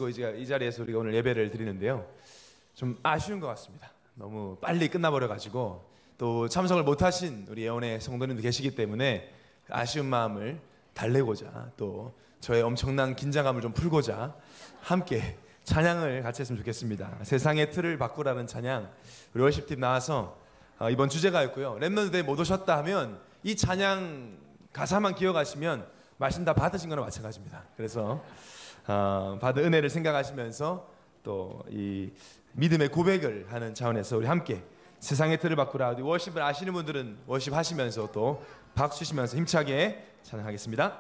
마치고 이제 이 자리에서 우리가 오늘 예배를 드리는데요. 좀 아쉬운 것 같습니다. 너무 빨리 끝나버려가지고 또 참석을 못하신 우리 예언의 성도님도 계시기 때문에 아쉬운 마음을 달래고자 또 저의 엄청난 긴장감을 좀 풀고자 함께 찬양을 같이 했으면 좋겠습니다. 세상의 틀을 바꾸라는 찬양, 우리 월십팀 나와서 이번 주제가였고요. 랩런트대에 못 오셨다 하면 이 찬양 가사만 기억하시면 말씀 다 받으신 거나 마찬가지입니다. 그래서 받은 은혜를 생각하시면서 또 이 믿음의 고백을 하는 차원에서 우리 함께 세상의 틀을 바꾸라. 워십을 아시는 분들은 워십 하시면서 또 박수 치시면서 힘차게 찬양하겠습니다.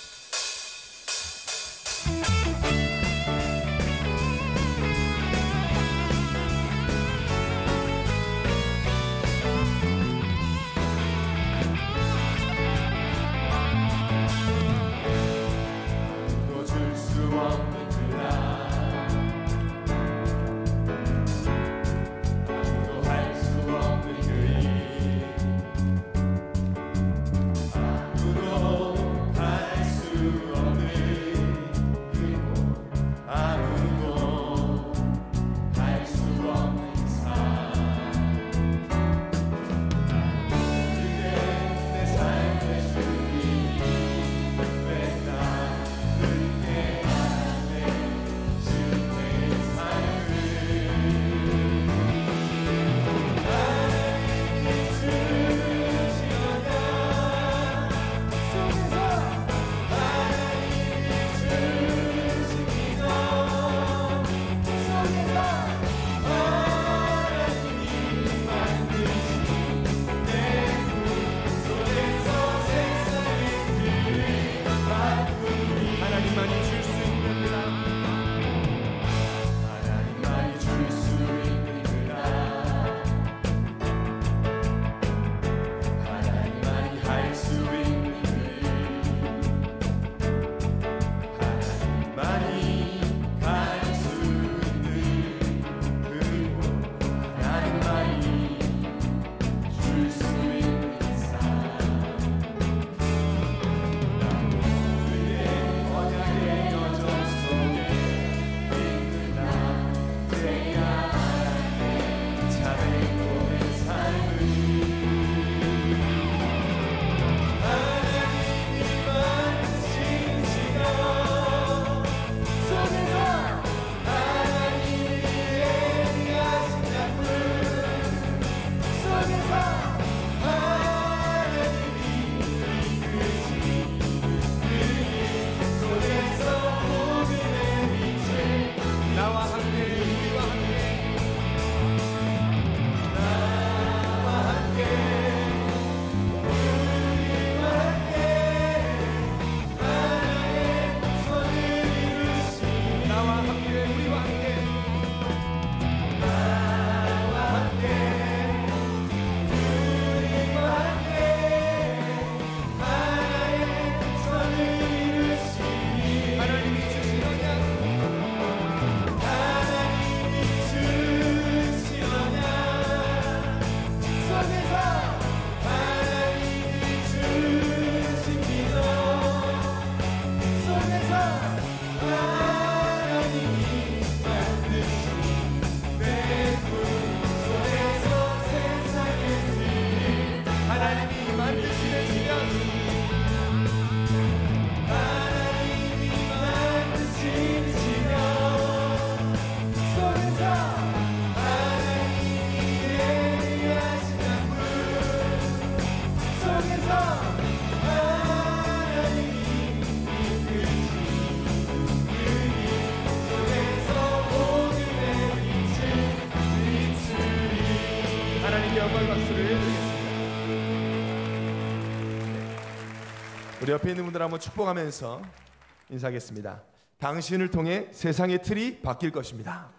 우리 옆에 있는 분들 한번 축복하면서 인사하겠습니다. 당신을 통해 세상의 틀이 바뀔 것입니다.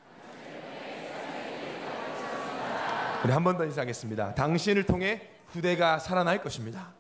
우리 한 번 더 인사하겠습니다. 당신을 통해 후대가 살아날 것입니다.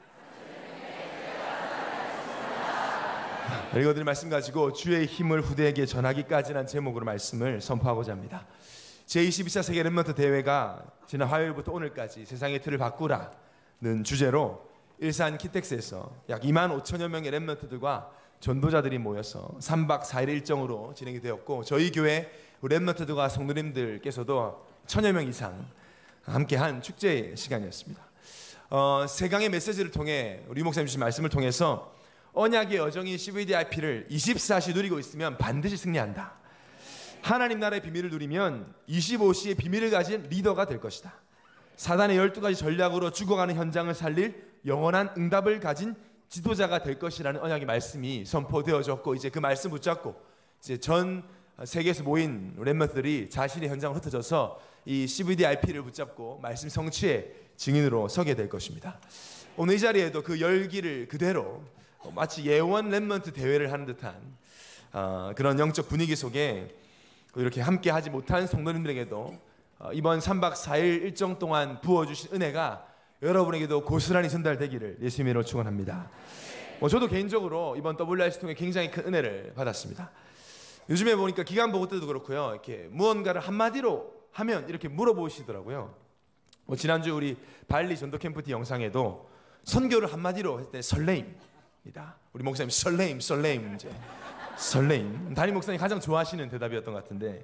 읽어드린 말씀 가지고 주의 힘을 후대에게 전하기까지라는 제목으로 말씀을 선포하고자 합니다. 제22차 세계 랩런트 대회가 지난 화요일부터 오늘까지 세상의 틀을 바꾸라는 주제로 일산 키텍스에서 약 25,000여 명의 랩런트들과 전도자들이 모여서 3박 4일 일정으로 진행이 되었고, 저희 교회 렘넌트들과 성도님들께서도 1000여 명 이상 함께한 축제 시간이었습니다. 세강의 메시지를 통해 우리 목사님 주신 말씀을 통해서 언약의 여정인 CVDIP를 24시 누리고 있으면 반드시 승리한다. 하나님 나라의 비밀을 누리면 25시의 비밀을 가진 리더가 될 것이다. 사단의 12가지 전략으로 죽어가는 현장을 살릴 영원한 응답을 가진 지도자가 될 것이라는 언약의 말씀이 선포되어졌고, 이제 그 말씀 붙잡고 이제 전 세계에서 모인 렘넌트들이 자신의 현장을 흩어져서 이 CVDIP를 붙잡고 말씀 성취의 증인으로 서게 될 것입니다. 오늘 이 자리에도 그 열기를 그대로 마치 예원 렘넌트 대회를 하는 듯한 그런 영적 분위기 속에 이렇게 함께 하지 못한 성도님들에게도 이번 3박 4일 일정 동안 부어주신 은혜가 여러분에게도 고스란히 전달되기를 예수님의 이름으로 축원합니다. 저도 개인적으로 이번 WRC 통해 굉장히 큰 은혜를 받았습니다. 요즘에 보니까 기간 보고 때도 그렇고요, 이렇게 무언가를 한마디로 하면 이렇게 물어보시더라고요. 지난주 우리 발리 전도 캠프티 영상에도 선교를 한마디로 했을 때 설레임이다. 우리 목사님 설레임 이제 설레임. 담임 목사님 가장 좋아하시는 대답이었던 것 같은데,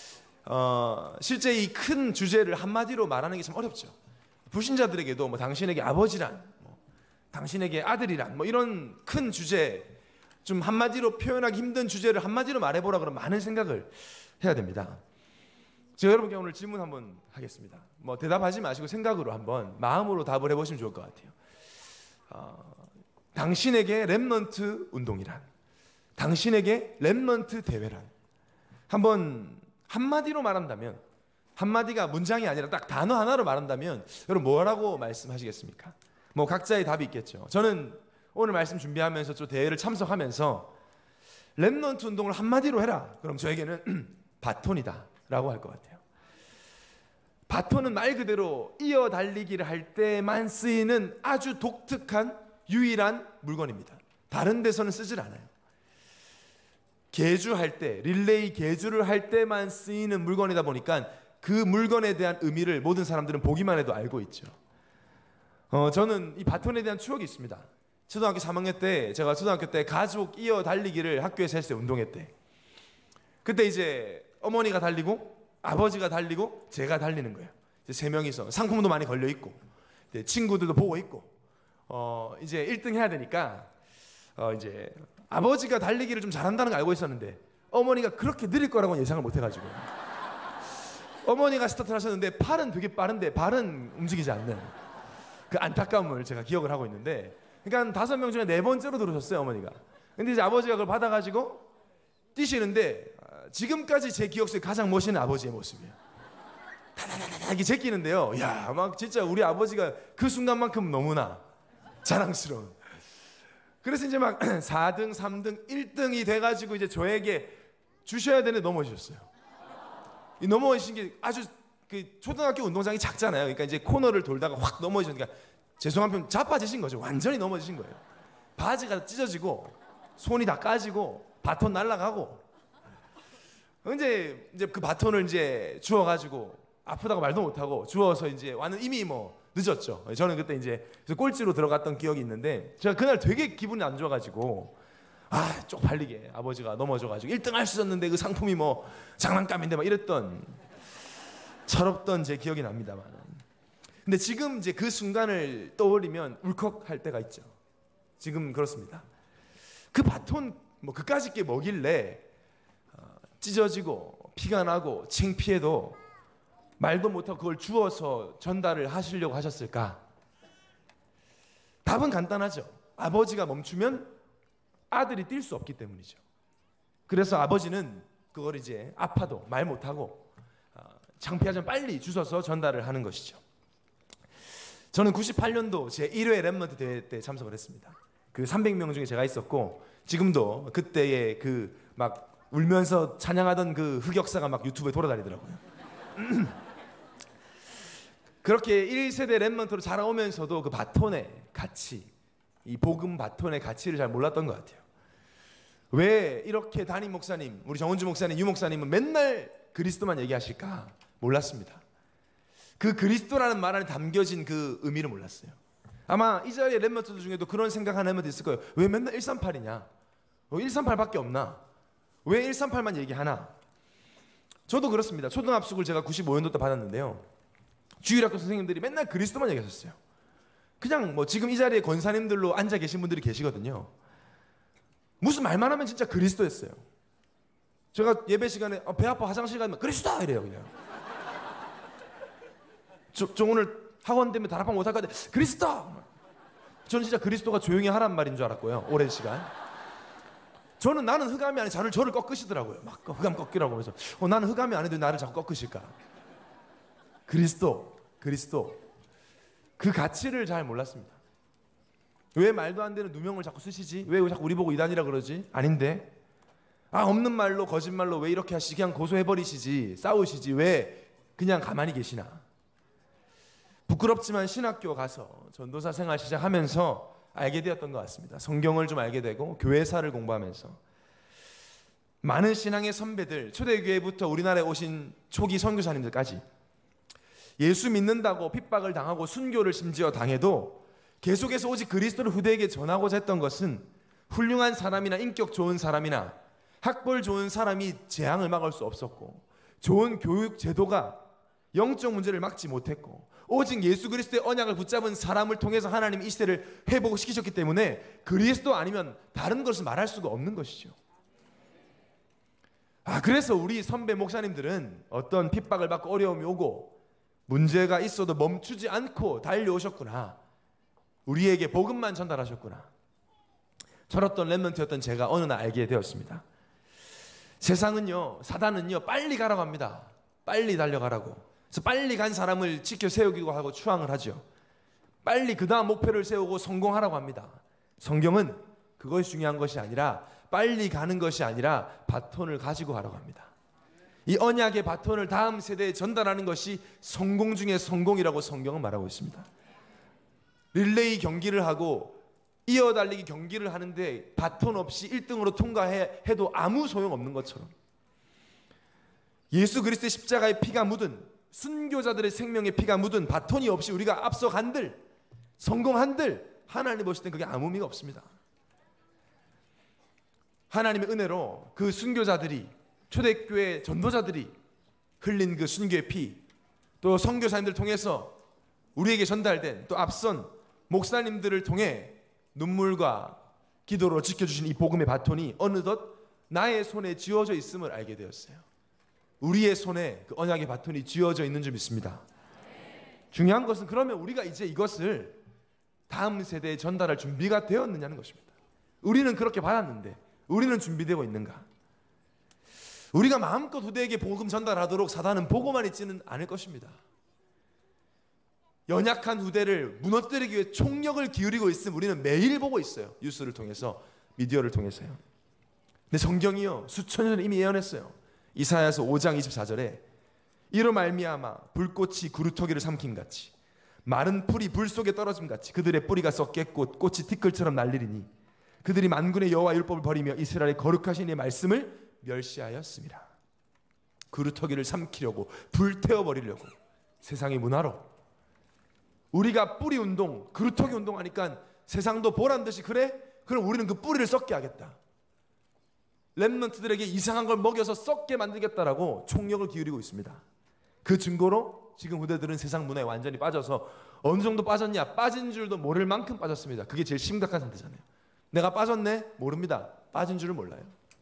실제 이 큰 주제를 한마디로 말하는 게 참 어렵죠. 불신자들에게도 뭐 당신에게 아버지란, 뭐 당신에게 아들이란, 뭐 이런 큰 주제, 좀 한마디로 표현하기 힘든 주제를 한마디로 말해보라 그러면 많은 생각을 해야 됩니다. 제가 여러분께 오늘 질문 한번 하겠습니다. 뭐 대답하지 마시고 생각으로 한번 마음으로 답을 해보시면 좋을 것 같아요. 당신에게 렘넌트 운동이란, 당신에게 렘넌트 대회란, 한번 한마디로 말한다면, 한마디가 문장이 아니라 딱 단어 하나로 말한다면 여러분 뭐라고 말씀하시겠습니까? 뭐 각자의 답이 있겠죠. 저는 오늘 말씀 준비하면서 또 대회를 참석하면서 렘넌트 운동을 한마디로 해라, 그럼 저에게는 바톤이다 라고 할 것 같아요. 바톤은 말 그대로 이어 달리기를 할 때만 쓰이는 아주 독특한 유일한 물건입니다. 다른 데서는 쓰질 않아요. 계주할 때, 릴레이 계주를 할 때만 쓰이는 물건이다 보니까 그 물건에 대한 의미를 모든 사람들은 보기만 해도 알고 있죠. 저는 이 바톤에 대한 추억이 있습니다. 초등학교 3학년 때, 제가 초등학교 때 가족 이어 달리기를 학교에서 했어요. 운동회 때. 그때 이제 어머니가 달리고 아버지가 달리고 제가 달리는 거예요. 이제 세 명이서 상품도 많이 걸려 있고 친구들도 보고 있고 이제 1등 해야 되니까 이제 아버지가 달리기를 좀 잘한다는 걸 알고 있었는데 어머니가 그렇게 느릴 거라고는 예상을 못 해가지고 어머니가 스타트를 하셨는데 팔은 되게 빠른데 발은 움직이지 않는 그 안타까움을 제가 기억을 하고 있는데, 그러니까 5명 중에 4번째로 들어오셨어요, 어머니가. 근데 이제 아버지가 그걸 받아가지고 뛰시는데 지금까지 제 기억 속에 가장 멋있는 아버지의 모습이에요. 다다다다 이렇게 제끼는데요, 야, 막 진짜 우리 아버지가 그 순간만큼 너무나 자랑스러운. 그래서 이제 막 4등, 3등, 1등이 돼가지고 이제 저에게 주셔야 되는데 넘어지셨어요. 이 넘어지신 게 아주 그 초등학교 운동장이 작잖아요. 그러니까 이제 코너를 돌다가 확 넘어지니까 죄송한 편 자빠지신 거죠. 완전히 넘어지신 거예요. 바지가 찢어지고 손이 다 까지고 바톤 날아가고. 이제 그 바톤을 이제 주워가지고 아프다고 말도 못하고 주워서 이제 와는 이미 뭐 늦었죠. 저는 그때 이제 꼴찌로 들어갔던 기억이 있는데 제가 그날 되게 기분이 안 좋아가지고 쪽팔리게 아버지가 넘어져가지고 1등 할 수 있었는데 그 상품이 뭐 장난감인데 막 이랬던 철없던 제 기억이 납니다만. 근데 지금 이제 그 순간을 떠올리면 울컥할 때가 있죠. 지금 그렇습니다. 그 바톤 뭐 그까짓 게 뭐길래 찢어지고 피가 나고 창피해도 말도 못하고 그걸 주워서 전달을 하시려고 하셨을까? 답은 간단하죠. 아버지가 멈추면 아들이 뛸 수 없기 때문이죠. 그래서 아버지는 그걸 이제 아파도 말 못하고 창피하지만 빨리 주워서 전달을 하는 것이죠. 저는 98년도 제 1회 렘넌트 대회 때 참석을 했습니다. 그 300명 중에 제가 있었고 지금도 그때의 그 막 울면서 찬양하던 그 흑역사가 막 유튜브에 돌아다니더라고요. 그렇게 1세대 렘넌트로 자라오면서도 그 바톤의 가치, 이 복음 바톤의 가치를 잘 몰랐던 것 같아요. 왜 이렇게 담임 목사님, 우리 정은주 목사님, 유 목사님은 맨날 그리스도만 얘기하실까 몰랐습니다. 그 그리스도라는 말 안에 담겨진 그 의미를 몰랐어요. 아마 이 자리에 렘넌트들 중에도 그런 생각하는 렘넌트 있을 거예요. 왜 맨날 138이냐? 138밖에 없나? 왜 138만 얘기하나? 저도 그렇습니다. 초등합숙을 제가 95년도 때 받았는데요. 주일학교 선생님들이 맨날 그리스도만 얘기하셨어요. 그냥 뭐 지금 이 자리에 권사님들로 앉아 계신 분들이 계시거든요. 무슨 말만 하면 진짜 그리스도였어요. 제가 예배 시간에 배 아파 화장실 가면 그리스도 이래요 그냥. 저 오늘 학원 때문에 다락방 못할 것 같아. 그리스도! 저는 진짜 그리스도가 조용히 하란 말인 줄 알았고요. 오랜 시간. 나는 흑암이 아니라 저를 꺾으시더라고요. 막 흑암 꺾이라고 해서 나는 흑암이 아닌데 나를 자꾸 꺾으실까? 그리스도 그 가치를 잘 몰랐습니다. 왜 말도 안 되는 누명을 자꾸 쓰시지? 왜 자꾸 우리 보고 이단이라 그러지? 아닌데 없는 말로 거짓말로 왜 이렇게 하시지? 그냥 고소해버리시지 싸우시지 왜 그냥 가만히 계시나? 부끄럽지만 신학교 가서 전도사 생활 시작하면서 알게 되었던 것 같습니다. 성경을 좀 알게 되고 교회사를 공부하면서 많은 신앙의 선배들, 초대교회부터 우리나라에 오신 초기 선교사님들까지 예수 믿는다고 핍박을 당하고 순교를 심지어 당해도 계속해서 오직 그리스도를 후대에게 전하고자 했던 것은 훌륭한 사람이나 인격 좋은 사람이나 학벌 좋은 사람이 재앙을 막을 수 없었고 좋은 교육 제도가 영적 문제를 막지 못했고 오직 예수 그리스도의 언약을 붙잡은 사람을 통해서 하나님이 이 시대를 회복시키셨기 때문에 그리스도 아니면 다른 것을 말할 수가 없는 것이죠. 그래서 우리 선배 목사님들은 어떤 핍박을 받고 어려움이 오고 문제가 있어도 멈추지 않고 달려오셨구나. 우리에게 복음만 전달하셨구나. 철없던 렘넌트였던 제가 어느 날 알게 되었습니다. 세상은요, 사단은요, 빨리 가라고 합니다. 빨리 달려가라고. 그래서 빨리 간 사람을 지켜 세우기고 하고 추앙을 하죠. 빨리 그 다음 목표를 세우고 성공하라고 합니다. 성경은 그것이 중요한 것이 아니라 빨리 가는 것이 아니라 바톤을 가지고 가라고 합니다. 이 언약의 바톤을 다음 세대에 전달하는 것이 성공 중의 성공이라고 성경은 말하고 있습니다. 릴레이 경기를 하고 이어달리기 경기를 하는데 바톤 없이 1등으로 통과해도 아무 소용없는 것처럼 예수 그리스도의 십자가의 피가 묻은 순교자들의 생명의 피가 묻은 바톤이 없이 우리가 앞서간들 성공한들 하나님 보실 땐 그게 아무 의미가 없습니다. 하나님의 은혜로 그 순교자들이 초대교회 전도자들이 흘린 그 순교의 피 또 선교사님들 통해서 우리에게 전달된 또 앞선 목사님들을 통해 눈물과 기도로 지켜주신 이 복음의 바톤이 어느덧 나의 손에 쥐어져 있음을 알게 되었어요. 우리의 손에 그 언약의 바톤이 쥐어져 있는 줄 믿습니다. 중요한 것은 그러면 우리가 이제 이것을 다음 세대에 전달할 준비가 되었느냐는 것입니다. 우리는 그렇게 받았는데 우리는 준비되고 있는가? 우리가 마음껏 후대에게 복음 전달하도록 사단은 보고만 있지는 않을 것입니다. 연약한 후대를 무너뜨리기 위해 총력을 기울이고 있음 우리는 매일 보고 있어요. 뉴스를 통해서 미디어를 통해서요. 근데 성경이요 수천 년 이미 예언했어요. 이사야서 5장 24절에 이로 말미암아 불꽃이 구루터기를 삼킴같이 마른 풀이 불 속에 떨어짐같이 그들의 뿌리가 썩겠고 꽃이 티끌처럼 날리리니 그들이 만군의 여호와 율법을 버리며 이스라엘의 거룩하신 이의 말씀을 멸시하였습니다. 구루터기를 삼키려고 불태워버리려고 세상의 문화로 우리가 뿌리 운동, 그루터기 운동 하니까 세상도 보란듯이 그래? 그럼 우리는 그 뿌리를 썩게 하겠다. 렘넌트들에게 이상한 걸 먹여서 썩게 만들겠다라고 총력을 기울이고 있습니다. 그 증거로 지금 후대들은 세상 문화에 완전히 빠져서 어느 정도 빠졌냐? 빠진 줄도 모를 만큼 빠졌습니다. 그게 제일 심각한 상태잖아요. 내가 빠졌네? 모릅니다. 빠진 줄을 몰라요.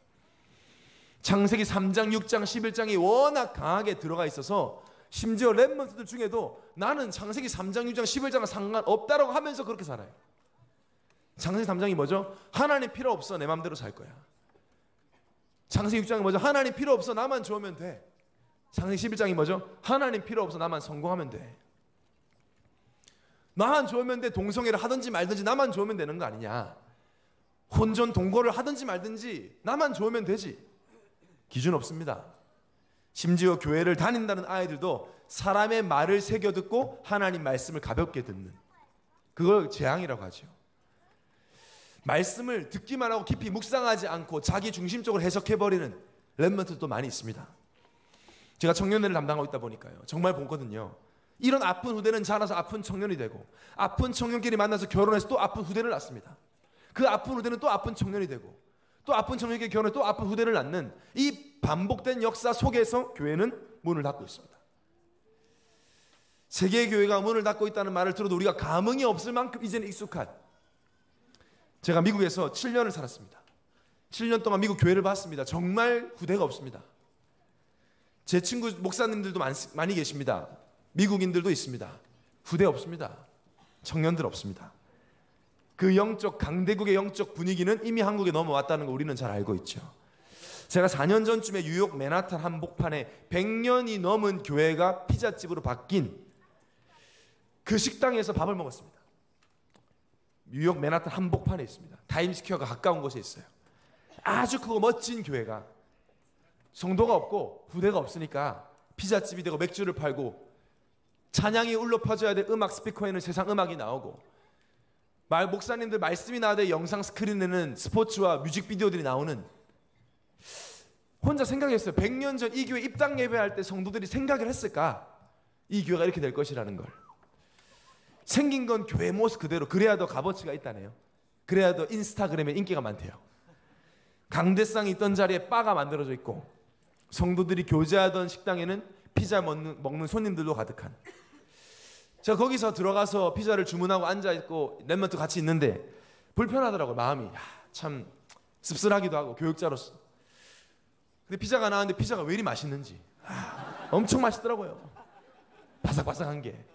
창세기 3장, 6장, 11장이 워낙 강하게 들어가 있어서 심지어 렘넌트들 중에도 나는 창세기 3장, 6장, 11장은 상관없다라고 하면서 그렇게 살아요. 창세기 3장이 뭐죠? 하나님 필요 없어 내 맘대로 살 거야. 창세기 6장이 뭐죠? 하나님 필요 없어 나만 좋으면 돼. 창세기 11장이 뭐죠? 하나님 필요 없어 나만 성공하면 돼. 나만 좋으면 돼. 동성애를 하든지 말든지 나만 좋으면 되는 거 아니냐. 혼전 동거를 하든지 말든지 나만 좋으면 되지. 기준 없습니다. 심지어 교회를 다닌다는 아이들도 사람의 말을 새겨 듣고 하나님 말씀을 가볍게 듣는 그걸 재앙이라고 하죠. 말씀을 듣기만 하고 깊이 묵상하지 않고 자기 중심적으로 해석해버리는 렘넌트도 많이 있습니다. 제가 청년회를 담당하고 있다 보니까요. 정말 보거든요. 이런 아픈 후대는 자라서 아픈 청년이 되고 아픈 청년끼리 만나서 결혼해서 또 아픈 후대를 낳습니다. 그 아픈 후대는 또 아픈 청년이 되고 또 아픈 청년에게 결혼해 또 아픈 후대를 낳는 이 반복된 역사 속에서 교회는 문을 닫고 있습니다. 세계 교회가 문을 닫고 있다는 말을 들어도 우리가 감흥이 없을 만큼 이제는 익숙한, 제가 미국에서 7년을 살았습니다. 7년 동안 미국 교회를 봤습니다. 정말 후대가 없습니다. 제 친구 목사님들도 많이 계십니다. 미국인들도 있습니다. 후대 없습니다. 청년들 없습니다. 그 영적 강대국의 영적 분위기는 이미 한국에 넘어왔다는 거 우리는 잘 알고 있죠. 제가 4년 전쯤에 뉴욕 맨하탄 한복판에 100년이 넘은 교회가 피자집으로 바뀐 그 식당에서 밥을 먹었습니다. 뉴욕 맨하탄 한복판에 있습니다. 타임스퀘어가 가까운 곳에 있어요. 아주 크고 멋진 교회가 성도가 없고 후대가 없으니까 피자집이 되고 맥주를 팔고 찬양이 울려 퍼져야 될 음악 스피커에는 세상 음악이 나오고 목사님들 말씀이 나와야 될 영상 스크린에는 스포츠와 뮤직비디오들이 나오는, 혼자 생각했어요. 100년 전 이 교회 입당 예배할 때 성도들이 생각을 했을까? 이 교회가 이렇게 될 것이라는 걸. 생긴 건 교회 모습 그대로. 그래야 더 값어치가 있다네요. 그래야 더 인스타그램에 인기가 많대요. 강대상이 있던 자리에 바가 만들어져 있고 성도들이 교제하던 식당에는 피자 먹는 손님들도 가득한. 제가 거기서 들어가서 피자를 주문하고 앉아있고 랩런트 같이 있는데 불편하더라고요. 마음이. 참 씁쓸하기도 하고 교육자로서. 근데 피자가 나왔는데 피자가 왜 이리 맛있는지 엄청 맛있더라고요. 바삭바삭한 게.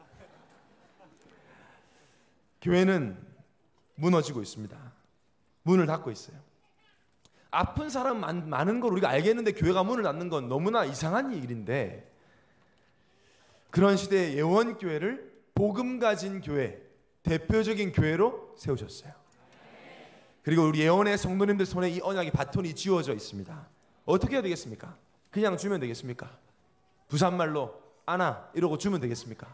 교회는 무너지고 있습니다. 문을 닫고 있어요. 아픈 사람 많은 걸 우리가 알겠는데 교회가 문을 닫는 건 너무나 이상한 일인데, 그런 시대에 예원교회를 복음 가진 교회, 대표적인 교회로 세우셨어요. 그리고 우리 예원의 성도님들 손에 이 언약의 바톤이 쥐어져 있습니다. 어떻게 해야 되겠습니까? 그냥 주면 되겠습니까? 부산말로 아나 이러고 주면 되겠습니까?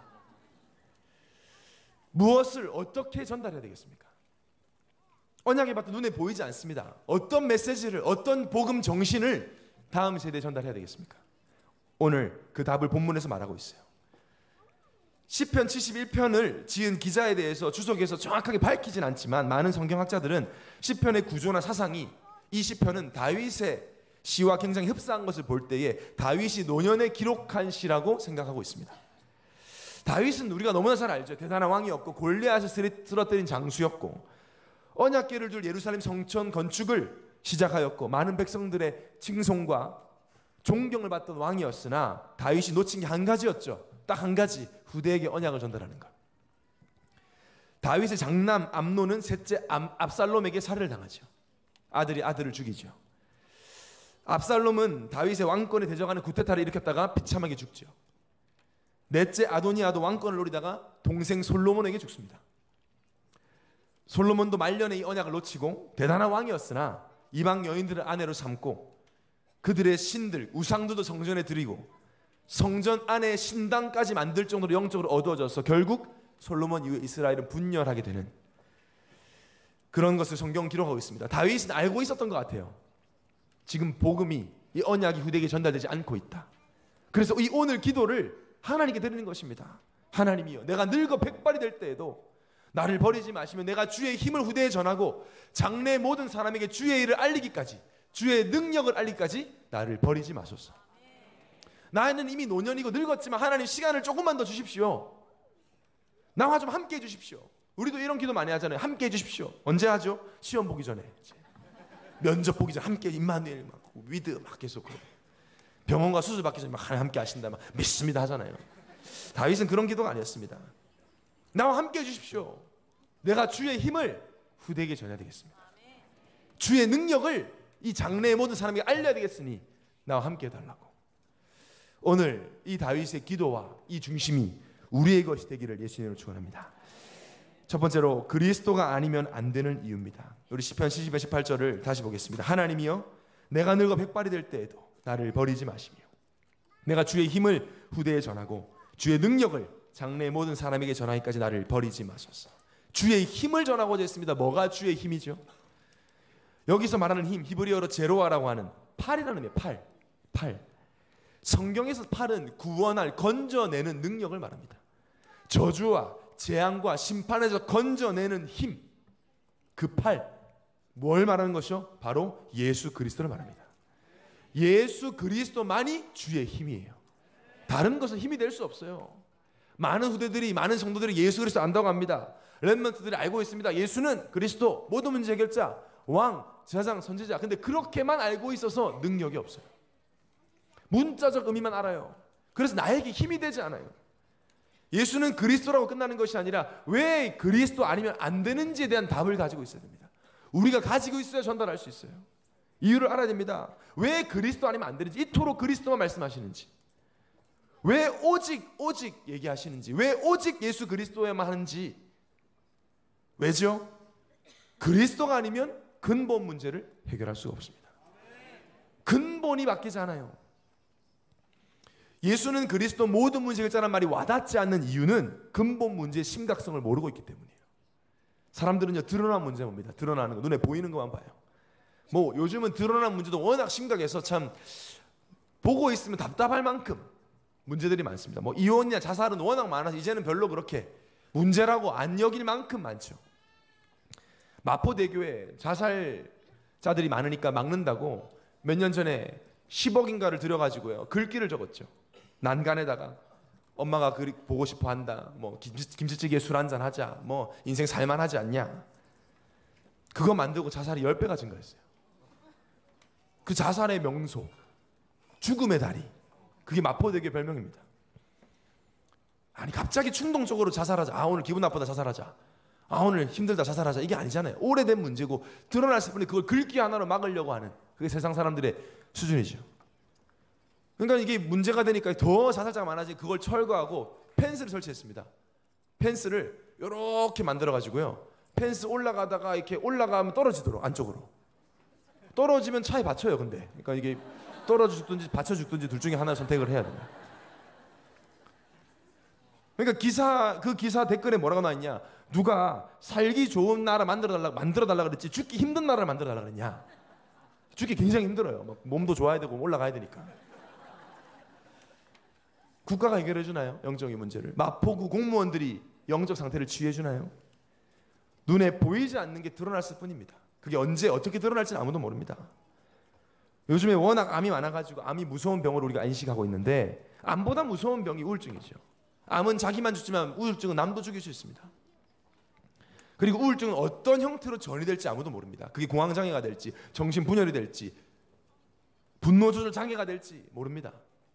무엇을 어떻게 전달해야 되겠습니까? 언약의 바톤 눈에 보이지 않습니다. 어떤 메시지를, 어떤 복음 정신을 다음 세대에 전달해야 되겠습니까? 오늘 그 답을 본문에서 말하고 있어요. 시편 71편을 지은 기자에 대해서 주석에서 정확하게 밝히진 않지만 많은 성경학자들은 시편의 구조나 사상이, 이 시편은 다윗의 시와 굉장히 흡사한 것을 볼 때에 다윗이 노년에 기록한 시라고 생각하고 있습니다. 다윗은 우리가 너무나 잘 알죠. 대단한 왕이었고 골리앗을 쓰러뜨린 장수였고 언약궤를 둘 예루살렘 성전 건축을 시작하였고 많은 백성들의 칭송과 존경을 받던 왕이었으나 다윗이 놓친 게 한 가지였죠. 딱 한 가지, 후대에게 언약을 전달하는 것. 다윗의 장남 암논은 셋째 압살롬에게 살해를 당하죠. 아들이 아들을 죽이죠. 압살롬은 다윗의 왕권에 대적하는 구테타를 일으켰다가 비참하게 죽죠. 넷째 아도니아도 왕권을 노리다가 동생 솔로몬에게 죽습니다. 솔로몬도 말년에 이 언약을 놓치고 대단한 왕이었으나 이방 여인들을 아내로 삼고 그들의 신들, 우상들도 성전에 드리고 성전 안에 신당까지 만들 정도로 영적으로 어두워져서 결국 솔로몬 이후 이스라엘은 분열하게 되는 그런 것을 성경 기록하고 있습니다. 다윗은 알고 있었던 것 같아요. 지금 복음이, 이 언약이 후대에게 전달되지 않고 있다. 그래서 이 오늘 기도를 하나님께 드리는 것입니다. 하나님이여, 내가 늙어 백발이 될 때에도 나를 버리지 마시며 내가 주의 힘을 후대에 전하고 장래 모든 사람에게 주의 일을 알리기까지, 주의 능력을 알리기까지 나를 버리지 마소서. 나는 이미 노년이고 늙었지만 하나님 시간을 조금만 더 주십시오. 나와 좀 함께 해주십시오. 우리도 이런 기도 많이 하잖아요. 함께 해주십시오. 언제 하죠? 시험 보기 전에, 면접 보기 전에 함께 임마누엘 막 위드 막 계속 병원과 수술 받기 전에 막 함께 하신다 막 믿습니다 하잖아요. 다윗은 그런 기도가 아니었습니다. 나와 함께 해주십시오. 내가 주의 힘을 후대에게 전해야 되겠습니다. 주의 능력을 이 장래의 모든 사람에게 알려야 되겠으니 나와 함께 해달라고. 오늘 이 다윗의 기도와 이 중심이 우리의 것이 되기를 예수님으로 축원합니다. 첫 번째로 그리스도가 아니면 안 되는 이유입니다. 우리 시편 70편 18절을 다시 보겠습니다. 하나님이여, 내가 늙어 백발이 될 때에도 나를 버리지 마시며 내가 주의 힘을 후대에 전하고 주의 능력을 장래의 모든 사람에게 전하기까지 나를 버리지 마소서. 주의 힘을 전하고자 했습니다. 뭐가 주의 힘이죠? 여기서 말하는 힘, 히브리어로 제로아라고 하는 팔이라는 의미예요. 팔. 성경에서 팔은 구원할, 건져내는 능력을 말합니다. 저주와 재앙과 심판에서 건져내는 힘, 그 팔, 뭘 말하는 것이요? 바로 예수 그리스도를 말합니다. 예수 그리스도만이 주의 힘이에요. 다른 것은 힘이 될 수 없어요. 많은 후대들이, 많은 성도들이 예수 그리스도 안다고 합니다. 렘넌트들이 알고 있습니다. 예수는 그리스도, 모든 문제 해결자, 왕, 제사장, 선지자. 근데 그렇게만 알고 있어서 능력이 없어요. 문자적 의미만 알아요. 그래서 나에게 힘이 되지 않아요. 예수는 그리스도라고 끝나는 것이 아니라 왜 그리스도 아니면 안 되는지에 대한 답을 가지고 있어야 됩니다. 우리가 가지고 있어야 전달할 수 있어요. 이유를 알아야 됩니다. 왜 그리스도 아니면 안 되는지, 이토록 그리스도만 말씀하시는지, 왜 오직 얘기하시는지, 왜 오직 예수 그리스도에만 하는지. 왜죠? 그리스도가 아니면 근본 문제를 해결할 수가 없습니다. 근본이 바뀌지 않아요. 예수는 그리스도, 모든 문제 해결자라는 말이 와닿지 않는 이유는 근본 문제의 심각성을 모르고 있기 때문이에요. 사람들은요, 드러난 문제 봅니다. 드러나는 거, 눈에 보이는 것만 봐요. 뭐 요즘은 드러난 문제도 워낙 심각해서 참 보고 있으면 답답할 만큼 문제들이 많습니다. 뭐 이혼이나 자살은 워낙 많아서 이제는 별로 그렇게 문제라고 안 여길 만큼 많죠. 마포대교에 자살자들이 많으니까 막는다고 몇 년 전에 10억인가를 들여가지고요, 글귀를 적었죠. 난간에다가 엄마가 보고 싶어 한다, 뭐 김치찌개에 술 한잔 하자, 뭐 인생 살만하지 않냐. 그거 만들고 자살이 10배가 증가했어요. 그 자살의 명소, 죽음의 다리, 그게 마포대교의 별명입니다. 아니 갑자기 충동적으로 자살하자, 아 오늘 기분 나쁘다 자살하자, 아 오늘 힘들다 자살하자, 이게 아니잖아요. 오래된 문제고 드러났을 뿐에 그걸 글귀 하나로 막으려고 하는, 그게 세상 사람들의 수준이죠. 그러니까 이게 문제가 되니까 더 자살자가 많아지고 그걸 철거하고 펜스를 설치했습니다. 펜스를 이렇게 만들어 가지고요, 펜스 올라가다가 이렇게 올라가면 떨어지도록, 안쪽으로 떨어지면 차에 받쳐요. 근데 그러니까 이게 떨어져 죽든지 받쳐 죽든지 둘 중에 하나 선택을 해야 돼요. 그러니까 그 기사 댓글에 뭐라고 나왔냐, 누가 살기 좋은 나라 만들어 달라 그랬지 죽기 힘든 나라를 만들어 달라 그랬냐. 죽기 굉장히 힘들어요. 막 몸도 좋아야 되고 올라가야 되니까. 국가가 해결해 주나요? 영적인 문제를. 마포구 공무원들이 영적 상태를 치유해 주나요? 눈에 보이지 않는 게 드러났을 뿐입니다. 그게 언제 어떻게 드러날지는 아무도 모릅니다. 요즘에 워낙 암이 많아가지고 암이 무서운 병으로 우리가 인식하고 있는데, 암보다 무서운 병이 우울증이죠. 암은 자기만 죽지만 우울증은 남도 죽일 수 있습니다. 그리고 우울증은 어떤 형태로 전이 될지 아무도 모릅니다. 그게 공황장애가 될지, 정신분열이 될지, 분노조절 장애가 될지 모릅니다.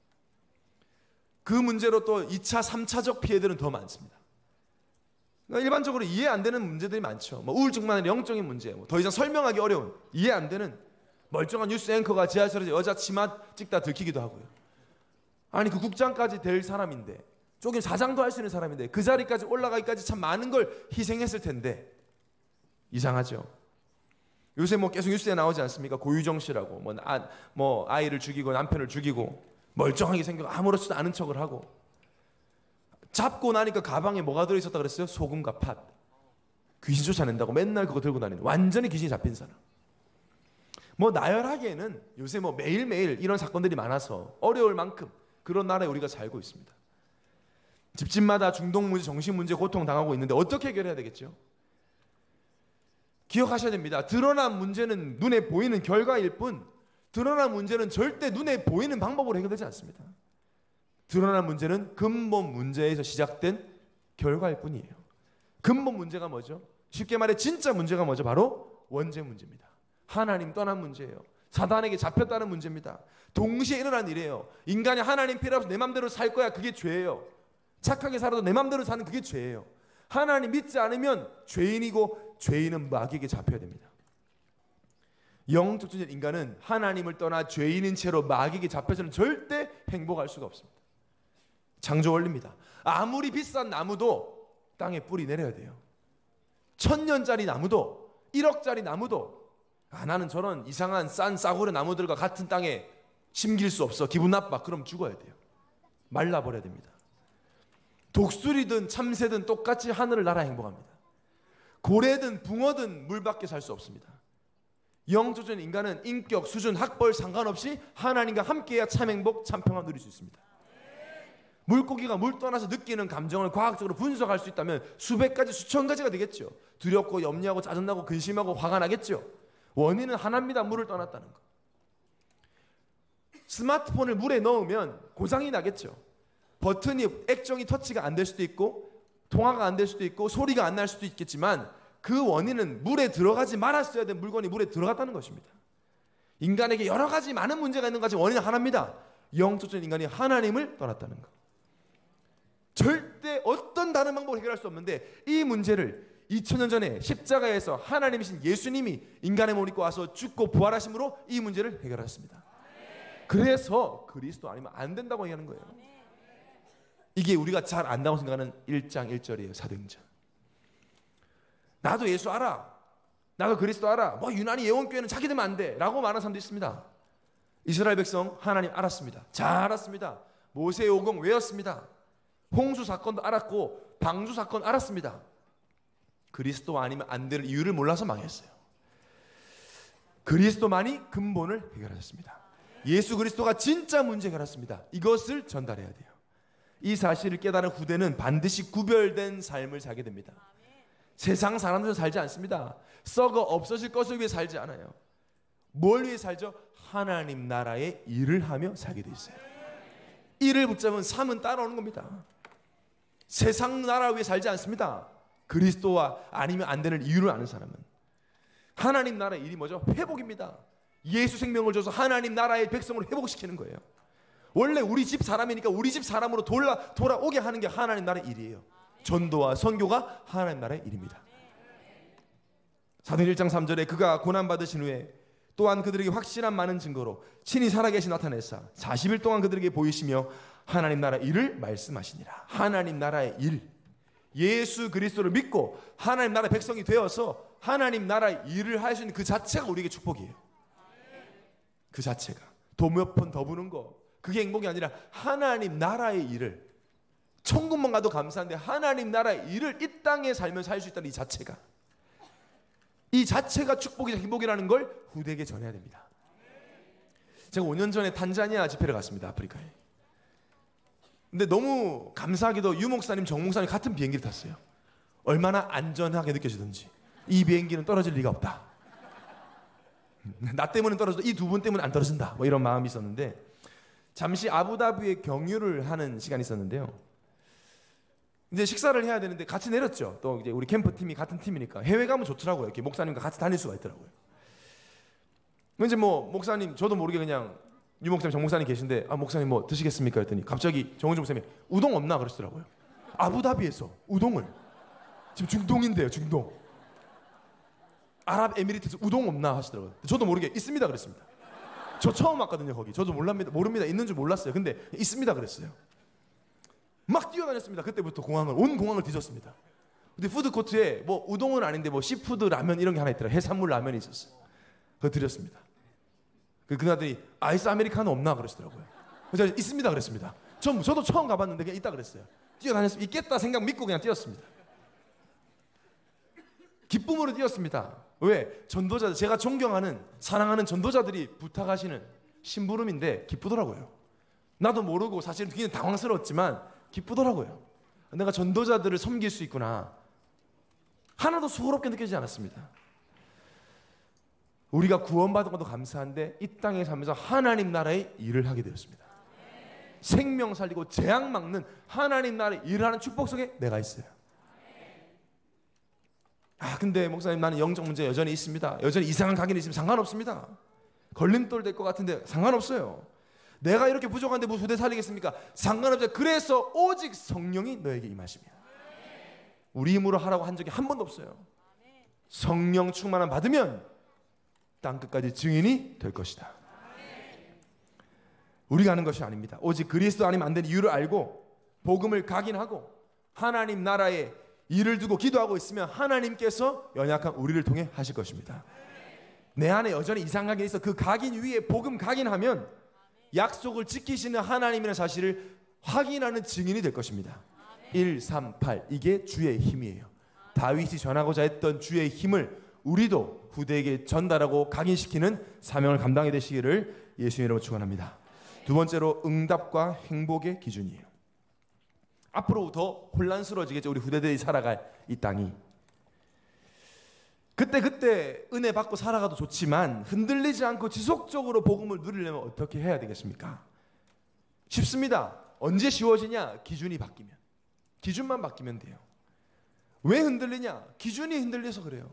그 문제로 또 2차, 3차적 피해들은 더 많습니다. 그러니까 일반적으로 이해 안 되는 문제들이 많죠. 뭐 우울증만 아니라 영적인 문제, 더 이상 설명하기 어려운, 이해 안 되는, 멀쩡한 뉴스 앵커가 지하철에서 여자 치마 찍다 들키기도 하고요. 아니 그 국장까지 될 사람인데, 조금 사장도 할 수 있는 사람인데 그 자리까지 올라가기까지 참 많은 걸 희생했을 텐데 이상하죠. 요새 뭐 계속 뉴스에 나오지 않습니까? 고유정 씨라고 뭐 아이를 죽이고 남편을 죽이고 멀쩡하게 생겨 아무렇지도 않은 척을 하고, 잡고 나니까 가방에 뭐가 들어있었다 그랬어요? 소금과 팥. 귀신 쫓아낸다고 맨날 그거 들고 다니는, 완전히 귀신이 잡힌 사람. 뭐 나열하기에는 요새 뭐 매일매일 이런 사건들이 많아서 어려울 만큼 그런 나라에 우리가 살고 있습니다. 집집마다 중독 문제, 정신 문제 고통 당하고 있는데 어떻게 해결해야 되겠죠? 기억하셔야 됩니다. 드러난 문제는 눈에 보이는 결과일 뿐, 드러난 문제는 절대 눈에 보이는 방법으로 해결되지 않습니다. 드러난 문제는 근본 문제에서 시작된 결과일 뿐이에요. 근본 문제가 뭐죠? 쉽게 말해 진짜 문제가 뭐죠? 바로 원죄 문제입니다. 하나님 떠난 문제예요. 사단에게 잡혔다는 문제입니다. 동시에 일어난 일이에요. 인간이 하나님 필요 없이 내 맘대로 살 거야, 그게 죄예요. 착하게 살아도 내 맘대로 사는 그게 죄예요. 하나님 믿지 않으면 죄인이고, 죄인은 마귀에게 잡혀야 됩니다. 영적 존재 인간은 하나님을 떠나 죄인인 채로 마귀에게 잡혀서는 절대 행복할 수가 없습니다. 창조 원리입니다. 아무리 비싼 나무도 땅에 뿌리 내려야 돼요. 1000년짜리 나무도, 1억짜리 나무도, 나는 저런 이상한 싼 싸구려 나무들과 같은 땅에 심길 수 없어, 기분 나빠, 그럼 죽어야 돼요. 말라버려야 됩니다. 독수리든 참새든 똑같이 하늘을 날아 행복합니다. 고래든 붕어든 물 밖에 살 수 없습니다. 영적인 인간은 인격, 수준, 학벌 상관없이 하나님과 함께해야 참 행복, 참 평안 누릴 수 있습니다. 물고기가 물 떠나서 느끼는 감정을 과학적으로 분석할 수 있다면 수백 가지, 수천 가지가 되겠죠. 두렵고 염려하고 짜증나고 근심하고 화가 나겠죠. 원인은 하나입니다. 물을 떠났다는 거. 스마트폰을 물에 넣으면 고장이 나겠죠. 버튼이 액정이 터치가 안 될 수도 있고 통화가 안 될 수도 있고 소리가 안 날 수도 있겠지만 그 원인은 물에 들어가지 말았어야 된 물건이 물에 들어갔다는 것입니다. 인간에게 여러 가지 많은 문제가 있는 것이 원인은 하나입니다. 영적인 인간이 하나님을 떠났다는 것. 절대 어떤 다른 방법으로 해결할 수 없는데 이 문제를 2000년 전에 십자가에서 하나님이신 예수님이 인간의 몸을 입고 와서 죽고 부활하심으로 이 문제를 해결하셨습니다. 그래서 그리스도 아니면 안 된다고 얘기하는 거예요. 이게 우리가 잘 안다고 생각하는 1장 1절이에요. 사도행전. 나도 예수 알아. 나도 그리스도 알아. 뭐 유난히 예원교회는 자기들만 안 돼 라고 말하는 사람도 있습니다. 이스라엘 백성 하나님 알았습니다. 잘 알았습니다. 모세의 오공 외웠습니다. 홍수 사건도 알았고 방주 사건 알았습니다. 그리스도 아니면 안 될 이유를 몰라서 망했어요. 그리스도만이 근본을 해결하셨습니다. 예수 그리스도가 진짜 문제 해결했습니다. 이것을 전달해야 돼요. 이 사실을 깨달은 후대는 반드시 구별된 삶을 살게 됩니다. 세상 사람들은 살지 않습니다. 썩어 없어질 것을 위해 살지 않아요. 뭘 위해 살죠? 하나님 나라의 일을 하며 살게 돼 있어요. 일을 붙잡으면 삶은 따라오는 겁니다. 세상 나라 위해 살지 않습니다. 그리스도와 아니면 안 되는 이유를 아는 사람은. 하나님 나라의 일이 뭐죠? 회복입니다. 예수 생명을 줘서 하나님 나라의 백성을 회복시키는 거예요. 원래 우리 집 사람이니까 우리 집 사람으로 돌아오게 하는 게 하나님 나라의 일이에요. 전도와 선교가 하나님 나라의 일입니다. 사도행전 1장 3절에 그가 고난받으신 후에 또한 그들에게 확실한 많은 증거로 친히 살아계신 나타내사 40일 동안 그들에게 보이시며 하나님 나라의 일을 말씀하시니라. 하나님 나라의 일, 예수 그리스도를 믿고 하나님 나라의 백성이 되어서 하나님 나라의 일을 할 수 있는 그 자체가 우리에게 축복이에요. 그 자체가 도 몇 번 더 부는 거 그게 행복이 아니라 하나님 나라의 일을, 천국만 가도 감사한데 하나님 나라의 일을 이 땅에 살면서 할 수 있다는 이 자체가 축복이자 행복이라는 걸 후대에게 전해야 됩니다. 제가 5년 전에 탄자니아 집회를 갔습니다. 아프리카에. 근데 너무 감사하게도 유 목사님, 정 목사님 같은 비행기를 탔어요. 얼마나 안전하게 느껴지던지. 이 비행기는 떨어질 리가 없다. 나 때문에 떨어져도 이 두 분 때문에 안 떨어진다. 뭐 이런 마음이 있었는데 잠시 아부다비에 경유를 하는 시간이 있었는데요. 이제 식사를 해야 되는데 같이 내렸죠. 또 이제 우리 캠프 팀이 같은 팀이니까 해외 가면 좋더라고요. 이렇게 목사님과 같이 다닐 수가 있더라고요. 이제 뭐 목사님 저도 모르게 그냥 유 목사님, 정 목사님 계신데 아 목사님 뭐 드시겠습니까? 했더니 갑자기 정은정 목사님이 우동 없나 그러시더라고요. 아부다비에서 우동을 지금 중동인데요, 중동. 아랍에미리트에서 우동 없나 하시더라고요. 저도 모르게 있습니다 그랬습니다. 저 처음 왔거든요 거기. 저도 모릅니다. 있는 줄 몰랐어요. 근데 있습니다 그랬어요. 막 뛰어다녔습니다. 그때부터 온 공항을 뒤졌습니다. 근데 푸드코트에 뭐 우동은 아닌데 뭐 시푸드 라면 이런 게 하나 있더라. 해산물 라면이 있었어요. 그거 드렸습니다. 그나들이 아이스 아메리카노 없나 그러시더라고요. 그래서 있습니다 그랬습니다. 저도 처음 가봤는데 그냥 있다 그랬어요. 뛰어다녔습니다. 있겠다 생각 믿고 그냥 뛰었습니다. 기쁨으로 뛰었습니다. 왜? 전도자들, 제가 존경하는 사랑하는 전도자들이 부탁하시는 심부름인데 기쁘더라고요. 나도 모르고 사실은 굉장히 당황스러웠지만 기쁘더라고요. 내가 전도자들을 섬길 수 있구나. 하나도 수고롭게 느껴지지 않았습니다. 우리가 구원받은 것도 감사한데 이 땅에 살면서 하나님 나라의 일을 하게 되었습니다. 생명 살리고 재앙 막는 하나님 나라의 일을 하는 축복 속에 내가 있어요. 아 근데 목사님 나는 영적 문제 여전히 있습니다. 여전히 이상한 각인이 있으면 상관없습니다. 걸림돌 될 것 같은데 상관없어요. 내가 이렇게 부족한데 무슨 후대 살리겠습니까? 상관없어요. 그래서 오직 성령이 너에게 임하시며 우리 힘으로 하라고 한 적이 한 번도 없어요. 성령 충만함 받으면 땅끝까지 증인이 될 것이다. 우리가 하는 것이 아닙니다. 오직 그리스도 아니면 안 되는 이유를 알고 복음을 각인하고 하나님 나라에 일을 두고 기도하고 있으면 하나님께서 연약한 우리를 통해 하실 것입니다. 내 안에 여전히 이상하게 있어 그 각인 위에 복음 각인하면 약속을 지키시는 하나님이라는 사실을 확인하는 증인이 될 것입니다. 138 이게 주의 힘이에요. 다윗이 전하고자 했던 주의 힘을 우리도 후대에게 전달하고 각인시키는 사명을 감당해 되시기를 예수님 이름으로 축원합니다. 두 번째로 응답과 행복의 기준이에요. 앞으로 더 혼란스러워지겠죠. 우리 후대들이 살아갈 이 땅이. 그때 은혜 받고 살아가도 좋지만 흔들리지 않고 지속적으로 복음을 누리려면 어떻게 해야 되겠습니까? 쉽습니다. 언제 쉬워지냐? 기준이 바뀌면. 기준만 바뀌면 돼요. 왜 흔들리냐? 기준이 흔들려서 그래요.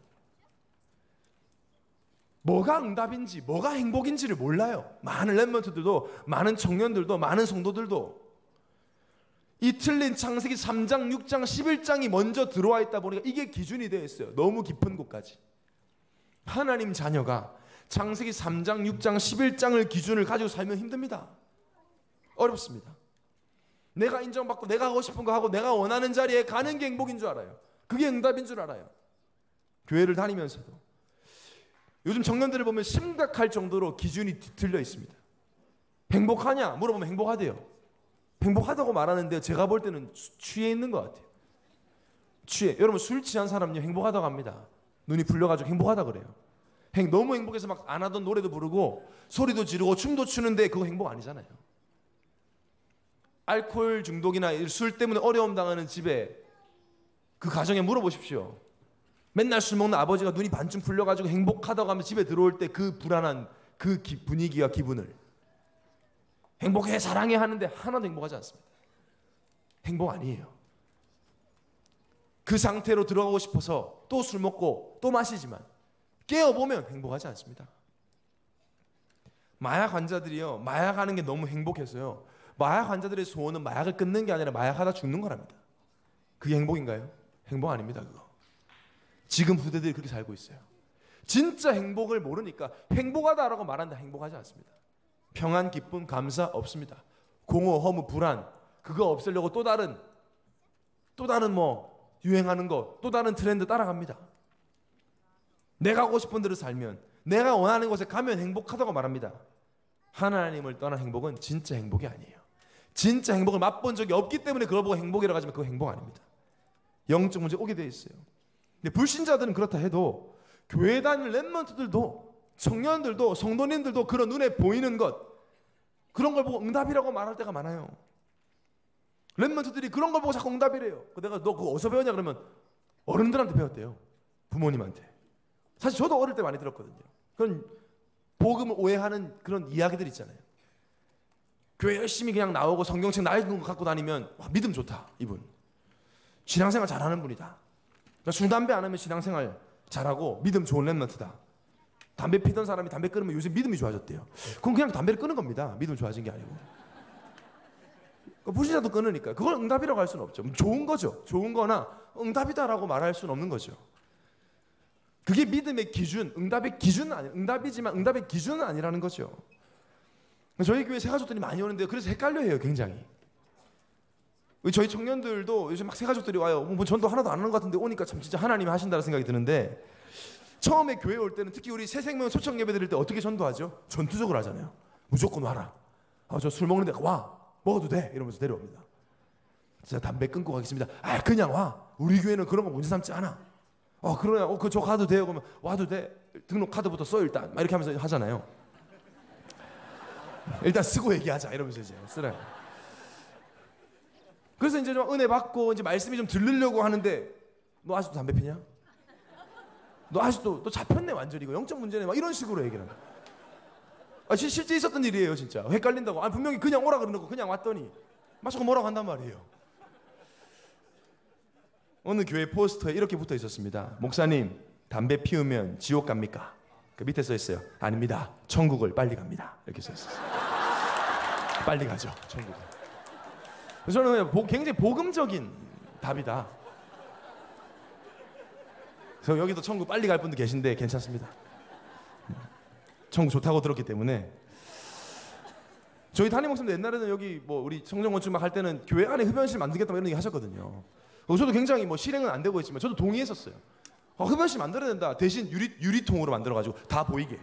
뭐가 응답인지, 뭐가 행복인지를 몰라요. 많은 렘넌트들도, 많은 청년들도, 많은 성도들도. 이 틀린 창세기 3장, 6장, 11장이 먼저 들어와 있다 보니까 이게 기준이 되어 있어요. 너무 깊은 곳까지. 하나님 자녀가 창세기 3장, 6장, 11장을 기준을 가지고 살면 힘듭니다. 어렵습니다. 내가 인정받고 내가 하고 싶은 거 하고 내가 원하는 자리에 가는 게 행복인 줄 알아요. 그게 응답인 줄 알아요. 교회를 다니면서도. 요즘 청년들을 보면 심각할 정도로 기준이 뒤틀려 있습니다. 행복하냐? 물어보면 행복하대요. 행복하다고 말하는데 제가 볼 때는 취해 있는 것 같아요. 취해. 여러분 술 취한 사람은요 행복하다고 합니다. 눈이 풀려가지고 행복하다 그래요. 너무 행복해서 막 안 하던 노래도 부르고 소리도 지르고 춤도 추는데 그거 행복 아니잖아요. 알코올 중독이나 술 때문에 어려움 당하는 집에 그 가정에 물어보십시오. 맨날 술 먹는 아버지가 눈이 반쯤 풀려가지고 행복하다고 하면 집에 들어올 때 그 불안한 그 분위기와 기분을 행복해 사랑해 하는데 하나도 행복하지 않습니다. 행복 아니에요. 그 상태로 들어가고 싶어서 또 술 먹고 또 마시지만 깨어보면 행복하지 않습니다. 마약 환자들이요 마약하는 게 너무 행복해서요 마약 환자들의 소원은 마약을 끊는 게 아니라 마약하다 죽는 거랍니다. 그게 행복인가요? 행복 아닙니다. 그거. 지금 후대들이 그렇게 살고 있어요. 진짜 행복을 모르니까 행복하다라고 말한다 행복하지 않습니다. 평안, 기쁨, 감사 없습니다. 공허, 허무, 불안 그거 없애려고 또 다른 뭐 유행하는 거 또 다른 트렌드 따라갑니다. 내가 하고 싶은 대로 살면 내가 원하는 곳에 가면 행복하다고 말합니다. 하나님을 떠난 행복은 진짜 행복이 아니에요. 진짜 행복을 맛본 적이 없기 때문에 그걸 보고 행복이라고 하지만 그거 행복 아닙니다. 영적 문제 오게 돼 있어요. 근데 불신자들은 그렇다 해도 교회 다니는 렘넌트들도 청년들도 성도님들도 그런 눈에 보이는 것 그런 걸 보고 응답이라고 말할 때가 많아요. 렘넌트들이 그런 걸 보고 자꾸 응답이래요. 내가 너 그거 어디서 배웠냐 그러면 어른들한테 배웠대요. 부모님한테. 사실 저도 어릴 때 많이 들었거든요. 그런 복음을 오해하는 그런 이야기들 있잖아요. 교회 열심히 그냥 나오고 성경책 낡은 거 갖고 다니면 와, 믿음 좋다 이분. 신앙생활 잘하는 분이다. 술 담배 안 하면 신앙생활 잘하고 믿음 좋은 렘넌트다. 담배 피던 사람이 담배 끊으면 요새 믿음이 좋아졌대요. 그럼 그냥 담배를 끊은 겁니다. 믿음 좋아진 게 아니고. 불신자도 끊으니까 그걸 응답이라고 할 수는 없죠. 좋은 거죠. 좋은 거나 응답이다라고 말할 수는 없는 거죠. 그게 믿음의 기준, 응답의 기준은 아니에요. 응답이지만 응답의 기준은 아니라는 거죠. 저희 교회 새가족들이 많이 오는데 그래서 헷갈려해요. 굉장히. 저희 청년들도 요즘 막 새가족들이 와요. 뭐 전도 하나도 안 하는 것 같은데 오니까 참 진짜 하나님이 하신다는 생각이 드는데 처음에 교회 올 때는 특히 우리 새생명 초청 예배 드릴 때 어떻게 전도하죠? 전투적으로 하잖아요. 무조건 와라. 저 술 먹는데 와. 먹어도 돼. 이러면서 데려옵니다. 제가 담배 끊고 가겠습니다. 그냥 와. 우리 교회는 그런 거 문제 삼지 않아. 그러냐. 저 가도 돼요. 그러면 와도 돼. 등록 카드부터 써 일단. 막 이렇게 하면서 하잖아요. 일단 쓰고 얘기하자. 이러면서 이제 쓰라요. 그래서 이제 좀 은혜 받고 이제 말씀이 좀 들리려고 하는데 너 아직도 담배 피냐? 너 아직도 너 잡혔네 완전히 이거 영적 문제네 막 이런 식으로 얘기를 합니다. 실제 있었던 일이에요 진짜. 헷갈린다고. 분명히 그냥 오라 그러는 거 그냥 왔더니 막 자꾸 뭐라고 한단 말이에요. 어느 교회 포스터에 이렇게 붙어 있었습니다. 목사님 담배 피우면 지옥 갑니까? 그 밑에 써 있어요. 아닙니다. 천국을 빨리 갑니다. 이렇게 써 있었어요. 빨리 가죠 천국. 저는 굉장히 복음적인 답이다. 그래서 여기도 천국 빨리 갈 분도 계신데 괜찮습니다. 천국 좋다고 들었기 때문에. 저희 담임 목사님도 옛날에는 여기 뭐 우리 성전 건축 막 할 때는 교회 안에 흡연실 만들겠다 이런 얘기 하셨거든요. 저도 굉장히 뭐 실행은 안 되고 있지만 저도 동의했었어요. 흡연실 만들어야 된다. 대신 유리통으로 만들어가지고 다 보이게.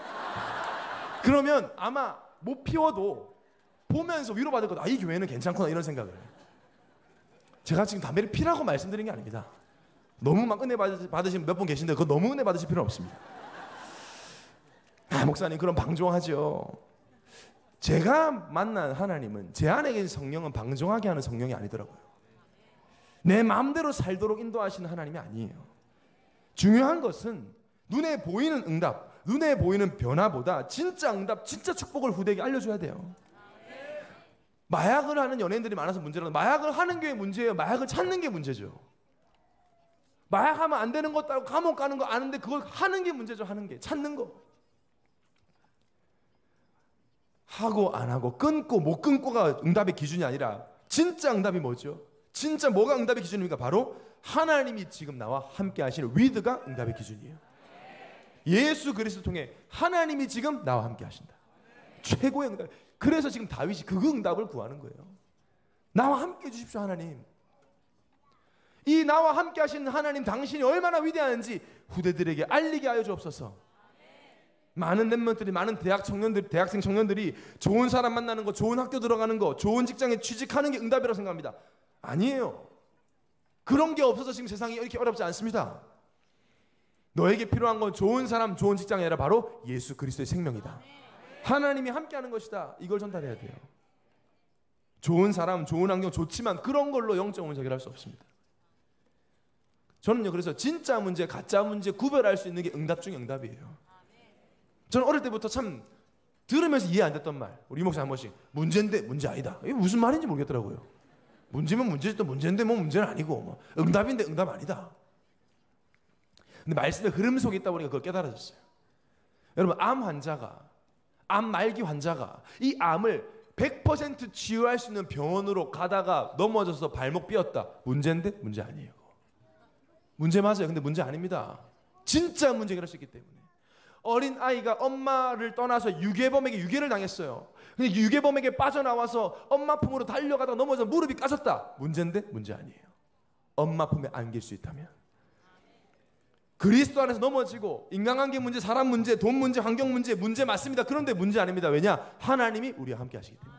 그러면 아마 못 피워도 보면서 위로받을 거다. 이 교회는 괜찮구나 이런 생각을. 제가 지금 담배를 피라고 말씀드린 게 아닙니다. 너무 막 은혜 받으신 몇 분 계신데 그거 너무 은혜 받으실 필요는 없습니다. 목사님 그럼 방종하죠. 제가 만난 하나님은 제 안에 계신 성령은 방종하게 하는 성령이 아니더라고요. 내 마음대로 살도록 인도하시는 하나님이 아니에요. 중요한 것은 눈에 보이는 응답, 눈에 보이는 변화보다 진짜 응답, 진짜 축복을 후대에게 알려줘야 돼요. 마약을 하는 연예인들이 많아서 문제라도 마약을 하는 게 문제예요. 마약을 찾는 게 문제죠. 마약하면 안 되는 것도 알고 감옥 가는 거 아는데 그걸 하는 게 문제죠. 하는 게, 찾는 거. 하고 안 하고 끊고 못 끊고가 응답의 기준이 아니라 진짜 응답이 뭐죠? 진짜 뭐가 응답의 기준입니까? 바로 하나님이 지금 나와 함께 하시는 with가 응답의 기준이에요. 예수 그리스도 통해 하나님이 지금 나와 함께 하신다. 최고의 응답. 그래서 지금 다윗이 그 응답을 구하는 거예요. 나와 함께 해주십시오 하나님. 이 나와 함께 하시는 하나님 당신이 얼마나 위대한지 후대들에게 알리게 하여 주옵소서. 많은 랩런트들이, 많은 대학생 청년들이 좋은 사람 만나는 거, 좋은 학교 들어가는 거, 좋은 직장에 취직하는 게 응답이라고 생각합니다. 아니에요. 그런 게 없어서 지금 세상이 이렇게 어렵지 않습니다. 너에게 필요한 건 좋은 사람, 좋은 직장이 아니라 바로 예수 그리스도의 생명이다. 하나님이 함께하는 것이다. 이걸 전달해야 돼요. 좋은 사람, 좋은 환경 좋지만 그런 걸로 영적 문제 해결할 수 없습니다. 저는요, 그래서 진짜 문제, 가짜 문제 구별할 수 있는 게 응답 중에 응답이에요. 저는 어릴 때부터 참 들으면서 이해 안 됐던 말, 우리 목사 한 번씩 문제인데 문제 아니다. 이게 무슨 말인지 모르겠더라고요. 문제면 문제지 또 문제인데 뭐 문제는 아니고 뭐 응답인데 응답 아니다. 근데 말씀의 흐름 속에 있다 보니까 그걸 깨달아졌어요. 여러분, 암 말기 환자가 이 암을 100% 치유할 수 있는 병원으로 가다가 넘어져서 발목 삐었다. 문제인데 문제 아니에요. 문제 맞아요. 근데 문제 아닙니다. 진짜 문제 해결할 수 있기 때문에. 어린 아이가 엄마를 떠나서 유괴범에게 유괴를 당했어요. 근데 유괴범에게 빠져나와서 엄마 품으로 달려가다가 넘어져 무릎이 까졌다. 문제인데 문제 아니에요. 엄마 품에 안길 수 있다면. 그리스도 안에서 넘어지고 인간관계 문제, 사람 문제, 돈 문제, 환경 문제, 문제 맞습니다. 그런데 문제 아닙니다. 왜냐? 하나님이 우리와 함께 하시기 때문에.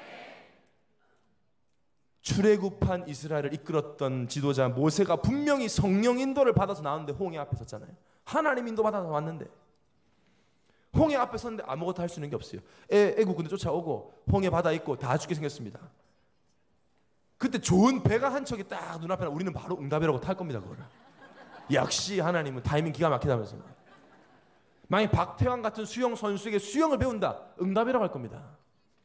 출애굽한 이스라엘을 이끌었던 지도자 모세가 분명히 성령 인도를 받아서 나왔는데 홍해 앞에 섰잖아요. 하나님 인도 받아서 왔는데 홍해 앞에 섰는데 아무것도 할 수 있는 게 없어요. 애국 군대 쫓아오고 홍해 바다 있고 다 죽게 생겼습니다. 그때 좋은 배가 한 척이 딱 눈앞에 나면 우리는 바로 응답이라고 탈 겁니다. 그거를. 역시 하나님은 타이밍 기가 막히다면서. 만약 박태환 같은 수영 선수에게 수영을 배운다. 응답이라고 할 겁니다.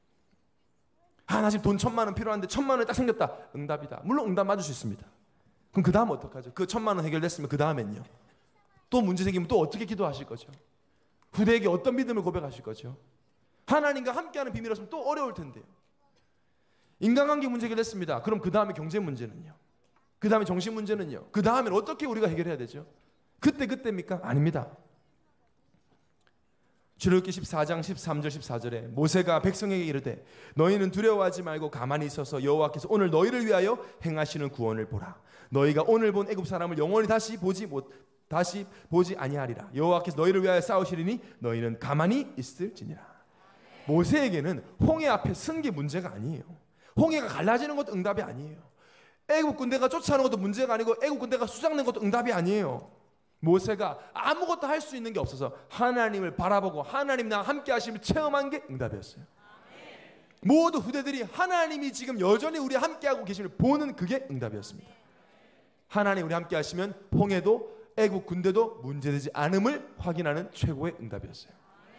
나 지금 돈 1,000만 원 필요한데 1,000만 원이 딱 생겼다. 응답이다. 물론 응답 맞을 수 있습니다. 그럼 그 다음 어떡하죠? 그 1,000만 원 해결됐으면 그 다음엔요. 또 문제 생기면 또 어떻게 기도하실 거죠? 후대에게 어떤 믿음을 고백하실 거죠? 하나님과 함께하는 비밀이었으면 또 어려울 텐데요. 인간관계 문제 해결됐습니다. 그럼 그 다음에 경제 문제는요? 그 다음에 정신 문제는요? 그 다음엔 어떻게 우리가 해결해야 되죠? 그때입니까? 아닙니다. 출애굽기 14장 13절 14절에 모세가 백성에게 이르되 너희는 두려워하지 말고 가만히 있어서 여호와께서 오늘 너희를 위하여 행하시는 구원을 보라. 너희가 오늘 본 애굽 사람을 영원히 다시 보지 아니하리라. 여호와께서 너희를 위하여 싸우시리니 너희는 가만히 있을지니라. 모세에게는 홍해 앞에 선 게 문제가 아니에요. 홍해가 갈라지는 것도 응답이 아니에요. 애굽 군대가 쫓아오는 것도 문제가 아니고 애굽 군대가 수장낸 것도 응답이 아니에요. 모세가 아무것도 할 수 있는 게 없어서 하나님을 바라보고 하나님 나와 함께 하심을 체험한 게 응답이었어요. 모두 후대들이 하나님이 지금 여전히 우리 함께하고 계심을 보는 그게 응답이었습니다. 하나님 우리 함께 하시면 홍해도 애국 군대도 문제되지 않음을 확인하는 최고의 응답이었어요.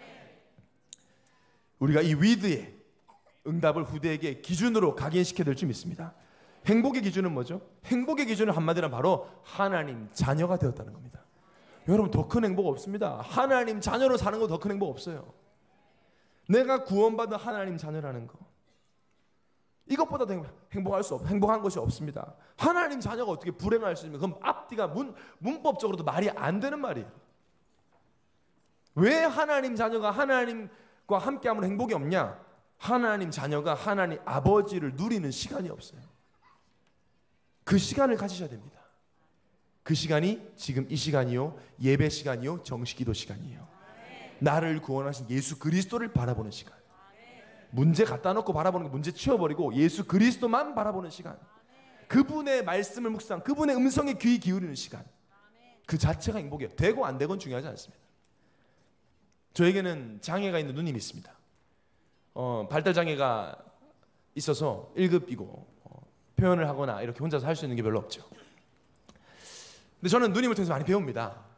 우리가 이 위드의 응답을 후대에게 기준으로 각인시켜야 될 줄 믿습니다. 행복의 기준은 뭐죠? 행복의 기준은 한마디로 바로 하나님 자녀가 되었다는 겁니다. 여러분, 더 큰 행복 없습니다. 하나님 자녀로 사는 거 더 큰 행복 없어요. 내가 구원받은 하나님 자녀라는 거, 이것보다 행복한 것이 없습니다. 하나님 자녀가 어떻게 불행할 수 있으면 그건 앞뒤가 문법적으로도 말이 안 되는 말이에요. 왜 하나님 자녀가 하나님과 함께하면 행복이 없냐? 하나님 자녀가 하나님 아버지를 누리는 시간이 없어요. 그 시간을 가지셔야 됩니다. 그 시간이 지금 이 시간이요, 예배 시간이요, 정식기도 시간이에요. 나를 구원하신 예수 그리스도를 바라보는 시간. 문제 갖다 놓고 바라보는 게 문제 치워버리고 예수 그리스도만 바라보는 시간. 그분의 말씀을 묵상, 그분의 음성에 귀 기울이는 시간. 그 자체가 행복이에요. 되고 안 되고는 중요하지 않습니다. 저에게는 장애가 있는 누님이 있습니다. 발달 장애가 있어서 1급이고 표현을 하거나 이렇게 혼자서 할 수 있는 게 별로 없죠. 근데 저는 누님을 통해서 많이 배웁니다.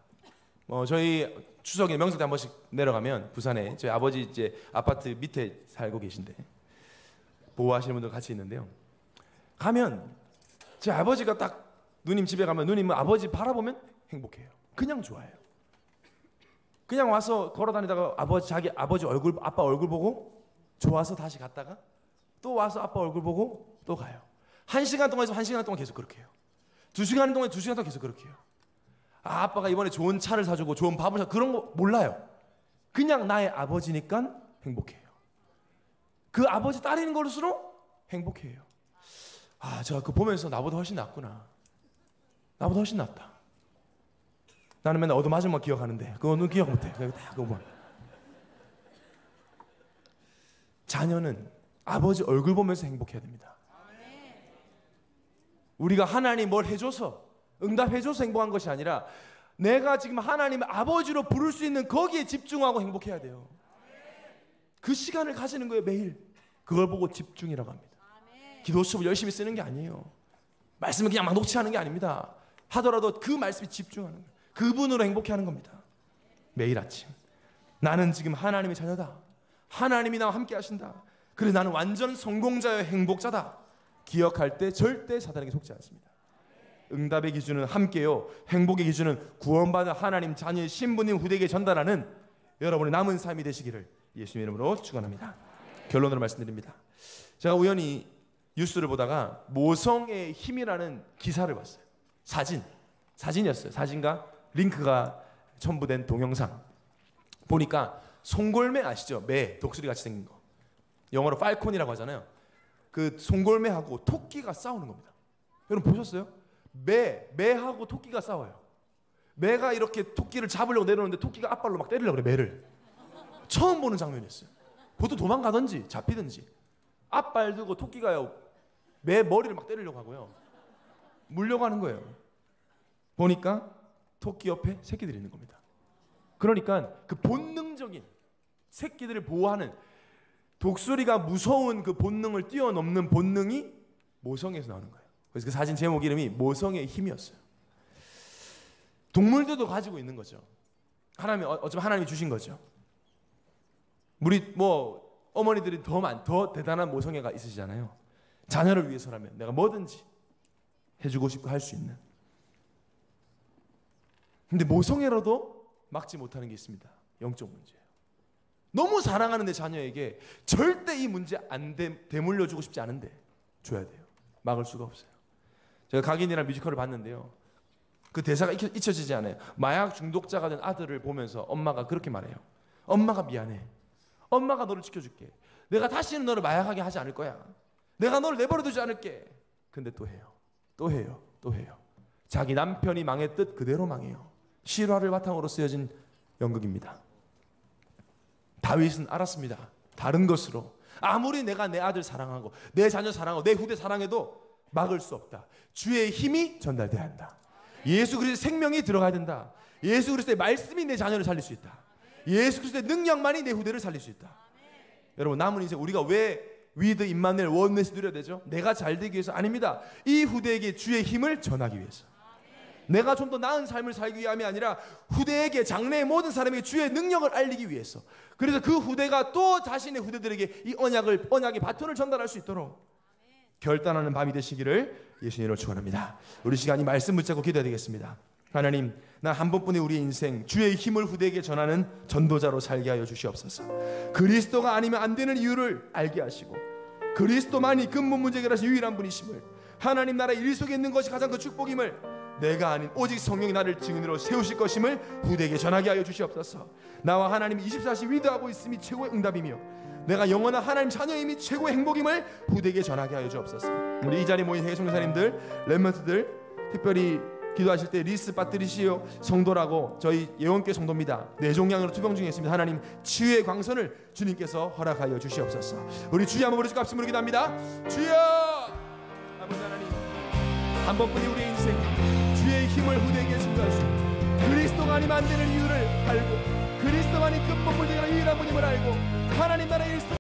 저희 추석에 명절 때 한 번씩 내려가면 부산에 저희 아버지 이제 아파트 밑에 살고 계신데 보호하시는 분들 같이 있는데요. 가면 제 아버지가 딱 누님 집에 가면 누님은 아버지 바라보면 행복해요. 그냥 좋아요. 그냥 와서 걸어다니다가 자기 아버지 얼굴, 아빠 얼굴 보고 좋아서 다시 갔다가 또 와서 아빠 얼굴 보고 또 가요. 1시간 동안에서 1시간 동안 계속 그렇게 해요. 2시간 동안 2시간 동안 계속 그렇게 해요. 아빠가 이번에 좋은 차를 사주고 좋은 밥을 사주고 그런 거 몰라요. 그냥 나의 아버지니까 행복해요. 그 아버지 딸인 걸수록 행복해요. 제가 그거 보면서 나보다 훨씬 낫구나. 나보다 훨씬 낫다. 나는 맨날 얻어맞은 만 기억하는데 그거는 기억 못해. 그거만. 자녀는 아버지 얼굴 보면서 행복해야 됩니다. 우리가 하나님 뭘 해줘서 응답해줘서 행복한 것이 아니라 내가 지금 하나님을 아버지로 부를 수 있는 거기에 집중하고 행복해야 돼요. 그 시간을 가지는 거예요. 매일. 그걸 보고 집중이라고 합니다. 기도 수업을 열심히 쓰는 게 아니에요. 말씀을 그냥 막 녹취하는 게 아닙니다. 하더라도 그 말씀에 집중하는 거예요. 그분으로 행복해하는 겁니다. 매일 아침 나는 지금 하나님의 자녀다. 하나님이 나와 함께 하신다. 그래서 나는 완전 성공자여 행복자다. 기억할 때 절대 사단에게 속지 않습니다. 응답의 기준은 함께요. 행복의 기준은 구원받은 하나님 자녀의 신부님 후대에게 전달하는 여러분의 남은 삶이 되시기를 예수님의 이름으로 축원합니다. 결론으로 말씀드립니다. 제가 우연히 뉴스를 보다가 모성의 힘이라는 기사를 봤어요. 사진이었어요. 사진과 링크가 첨부된 동영상 보니까 송골매 아시죠? 매, 독수리 같이 생긴 거. 영어로 팔콘이라고 하잖아요. 그 송골매하고 토끼가 싸우는 겁니다. 여러분 보셨어요? 매하고 토끼가 싸워요. 매가 이렇게 토끼를 잡으려고 내려오는데 토끼가 앞발로 막 때리려고 그래. 매를 처음 보는 장면이었어요. 보통 도망가든지 잡히든지 앞발 들고 토끼가요 매 머리를 막 때리려고 하고요. 물려고 하는 거예요. 보니까 토끼 옆에 새끼들이 있는 겁니다. 그러니까 그 본능적인 새끼들을 보호하는 독수리가 무서운 그 본능을 뛰어넘는 본능이 모성에서 나오는 거예요. 그래서 그 사진 제목 이름이 모성의 힘이었어요. 동물들도 가지고 있는 거죠. 어쩌면 하나님이 주신 거죠. 우리 어머니들이 더 대단한 모성애가 있으시잖아요. 자녀를 위해서라면 내가 뭐든지 해주고 싶고 할 수 있는. 근데 모성애로도 막지 못하는 게 있습니다. 영적 문제예요. 너무 사랑하는 내 자녀에게 절대 이 문제 안 되물려주고 싶지 않은데 줘야 돼요. 막을 수가 없어요. 제가 각인이라는 뮤지컬을 봤는데요. 그 대사가 잊혀지지 않아요. 마약 중독자가 된 아들을 보면서 엄마가 그렇게 말해요. 엄마가 미안해. 엄마가 너를 지켜줄게. 내가 다시는 너를 마약하게 하지 않을 거야. 내가 너를 내버려두지 않을게. 근데 또 해요. 또 해요. 또 해요. 자기 남편이 망했듯 그대로 망해요. 실화를 바탕으로 쓰여진 연극입니다. 다윗은 알았습니다. 다른 것으로 아무리 내가 내 아들 사랑하고 내 자녀 사랑하고 내 후대 사랑해도 막을 수 없다. 주의 힘이 전달돼야 한다. 예수 그리스도의 생명이 들어가야 된다. 예수 그리스도의 말씀이 내 자녀를 살릴 수 있다. 예수 그리스도의 능력만이 내 후대를 살릴 수 있다. 여러분 남은 인생 우리가 왜 위드 임마누엘 원넷을 누려야 되죠? 내가 잘 되기 위해서 아닙니다. 이 후대에게 주의 힘을 전하기 위해서. 내가 좀 더 나은 삶을 살기 위함이 아니라 후대에게 장래의 모든 사람에게 주의 능력을 알리기 위해서. 그래서 그 후대가 또 자신의 후대들에게 이 언약의 바톤을 전달할 수 있도록 결단하는 밤이 되시기를 예수님으로 축원합니다. 우리 시간이 말씀 붙잡고 기도해야 되겠습니다. 하나님, 나 한 번뿐인 우리의 인생 주의 힘을 후대에게 전하는 전도자로 살게 하여 주시옵소서. 그리스도가 아니면 안 되는 이유를 알게 하시고 그리스도만이 근본 문제 해결하신 유일한 분이심을, 하나님 나라 일 속에 있는 것이 가장 그 축복임을, 내가 아닌 오직 성령이 나를 증인으로 세우실 것임을 후대에게 전하게 하여 주시옵소서. 나와 하나님이 24시 위대하고 있음이 최고의 응답이며 내가 영원한 하나님 자녀임이 최고의 행복임을 후대에게 전하게 하여 주옵소서. 우리 이 자리에 모인 해송사님들, 렘넌트들, 특별히 기도하실 때 리스 빠뜨리시오 성도라고 저희 예원교회 성도입니다. 뇌종양으로 투병 중에 있습니다. 하나님 치유의 광선을 주님께서 허락하여 주시옵소서. 우리 주여 한번 부르짖고 합심으로 기도합니다. 주여! 아버지 하나님, 한 번뿐인 우리의 인생 주의 힘을 후대에게 증거할 수 있는, 그리스도가 아니면 안 되는 이유를 알고 그리스도만이 근본 문제가 유일한 분임을 알고 하나님 나라의